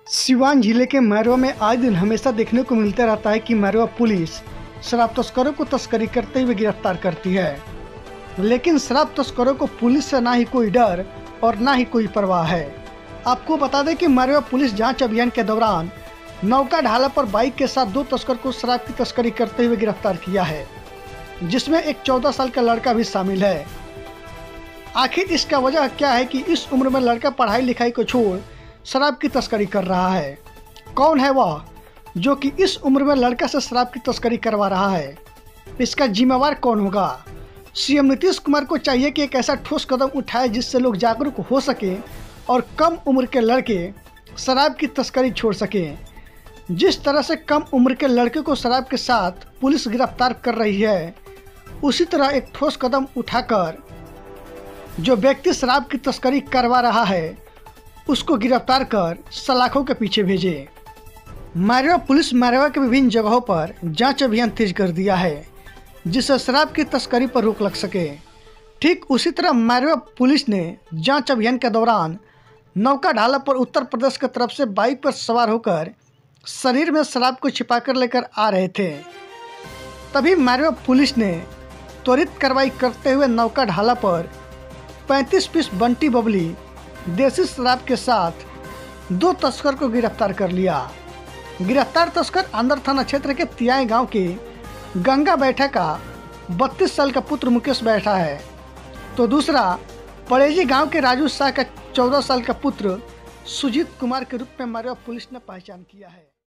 सिवान जिले के मैरवा में आए दिन हमेशा देखने को मिलता रहता है कि मैरवा पुलिस शराब तस्करों को तस्करी करते हुए गिरफ्तार करती है। लेकिन शराब तस्करों को पुलिस से ना ही कोई डर और ना ही कोई परवाह है। आपको बता दें कि मैरवा पुलिस जांच अभियान के दौरान नौका ढाला पर बाइक के साथ 2 तस्कर को शराब की तस्करी करते हुए गिरफ्तार किया है, जिसमें एक 14 साल का लड़का भी शामिल है। आखिर इसका वजह क्या है कि इस उम्र में लड़का पढ़ाई लिखाई को छोड़ शराब की तस्करी कर रहा है? कौन है वह जो कि इस उम्र में लड़का से शराब की तस्करी करवा रहा है? इसका जिम्मेवार कौन होगा? सीएम नीतीश कुमार को चाहिए कि एक ऐसा ठोस कदम उठाए जिससे लोग जागरूक हो सके और कम उम्र के लड़के शराब की तस्करी छोड़ सकें। जिस तरह से कम उम्र के लड़के को शराब के साथ पुलिस गिरफ्तार कर रही है, उसी तरह एक ठोस कदम उठाकर जो व्यक्ति शराब की तस्करी करवा रहा है उसको गिरफ्तार कर सलाखों के पीछे भेजे। मैरवा पुलिस मैरवा के विभिन्न जगहों पर जांच अभियान तेज कर दिया है, जिससे शराब की तस्करी पर रोक लग सके। ठीक उसी तरह मैरवा पुलिस ने जांच अभियान के दौरान नौका ढाला पर उत्तर प्रदेश की तरफ से बाइक पर सवार होकर शरीर में शराब को छिपाकर लेकर आ रहे थे। तभी मैरवा पुलिस ने त्वरित कार्रवाई करते हुए नौका ढाला पर 35 पीस बंटी बबली देसी शराब के साथ 2 तस्कर को गिरफ्तार कर लिया। गिरफ्तार तस्कर आंध्र थाना क्षेत्र के तियाई गांव के गंगा बैठा का 32 साल का पुत्र मुकेश बैठा है, तो दूसरा पड़ेजी गांव के राजू शाह का 14 साल का पुत्र सुजीत कुमार के रूप में मैरवा पुलिस ने पहचान किया है।